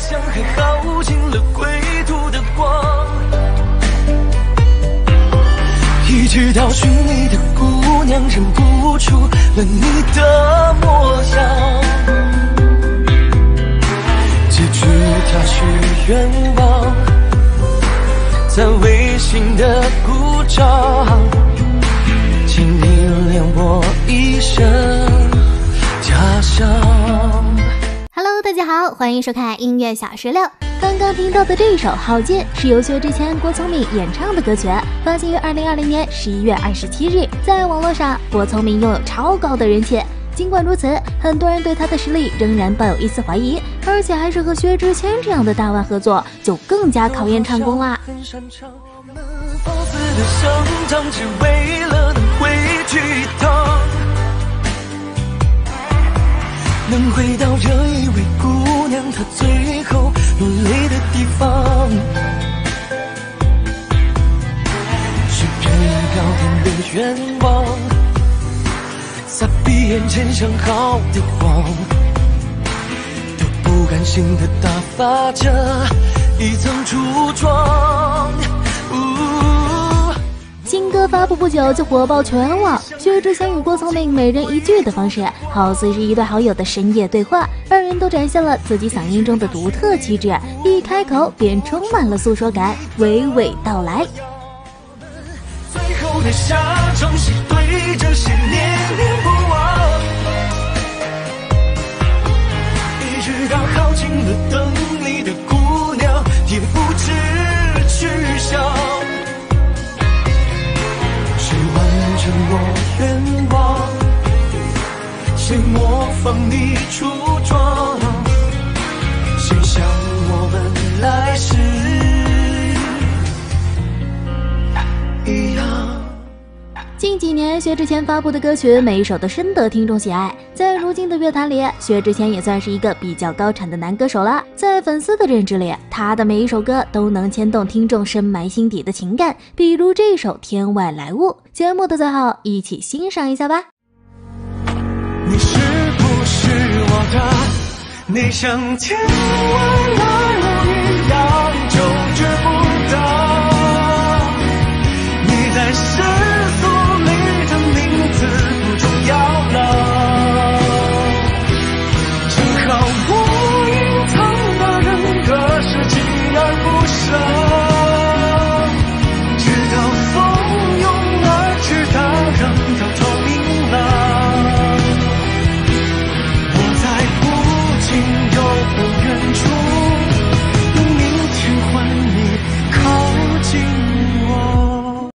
像还耗尽了归途的光，一直到寻你的姑娘认不出了你的模样，寄居他许愿望，在微信的鼓掌，请你怜我一生家乡。 Hello， 大家好，欢迎收看音乐小石榴。刚刚听到的这一首《好剑》是由薛之谦、郭聪明演唱的歌曲，发行于2020年11月27日。在网络上，郭聪明拥有超高的人气。尽管如此，很多人对他的实力仍然抱有一丝怀疑，而且还是和薛之谦这样的大腕合作，就更加考验唱功啦。 只为了能回去一趟，能回到这一位姑娘她最后落泪的地方，许愿高天的愿望，在闭眼前想好的谎，都不甘心的打发着一层橱窗。 新歌发布不久就火爆全网，薛之谦与郭聪明每人一句的方式，好似是一对好友的深夜对话，二人都展现了自己嗓音中的独特气质，一开口便充满了诉说感，娓娓道来。 最后的下场是对这些念念不忘，一直到耗尽了等你的姑娘也不知去向，完成我愿望，谁模仿你出装，谁像我们来时一样。 近几年薛之谦发布的歌曲每一首都深得听众喜爱，在如今的乐坛里，薛之谦也算是一个比较高产的男歌手了。在粉丝的认知里，他的每一首歌都能牵动听众深埋心底的情感，比如这首《天外来物》。节目的最后，一起欣赏一下吧。 你是不是我的？你像天外来